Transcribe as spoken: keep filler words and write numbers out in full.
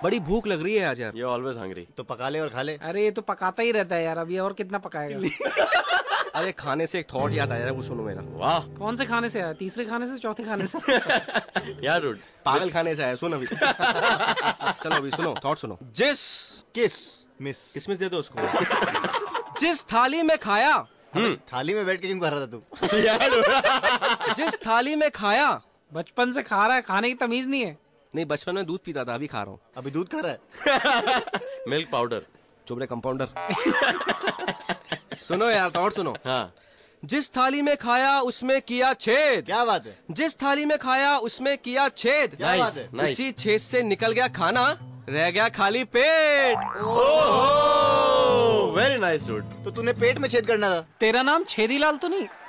बड़ी भूख लग रही है आज यार। You're always hungry. तो पका ले और खा ले। अरे ये तो पकाता ही रहता है यार, अभी और कितना पकाएगा। अरे खाने से एक थॉट याद आया, वो सुनो मेरा। वाह। कौन से खाने से आया? तीसरे खाने से, चौथे खाने से? यार dude. पागल खाने से आया, सुन अभी। चलो अभी सुनो, थॉट सुनो। जिस किस मिस किसमिस दे दो उसको। जिस थाली में खाया, थाली में बैठ के क्यों कर रहा था तू? जिस थाली में खाया। बचपन से खा रहा है, खाने की तमीज नहीं है। नहीं, बचपन में दूध पीता था, अभी खा रहा हूँ। अभी दूध खा रहा है? Milk powder. चुप रहे कंपाउंडर। सुनो यार, थॉट सुनो। हाँ। जिस थाली में खाया उसमें किया छेद। क्या बात है? जिस थाली में खाया उसमें किया छेद। क्या बात है? Nice. उसी छेद से निकल गया खाना, रह गया खाली पेट। Oh, very nice dude. तो तूने पेट में छेद करना था। तेरा नाम छेदीलाल तो नहीं?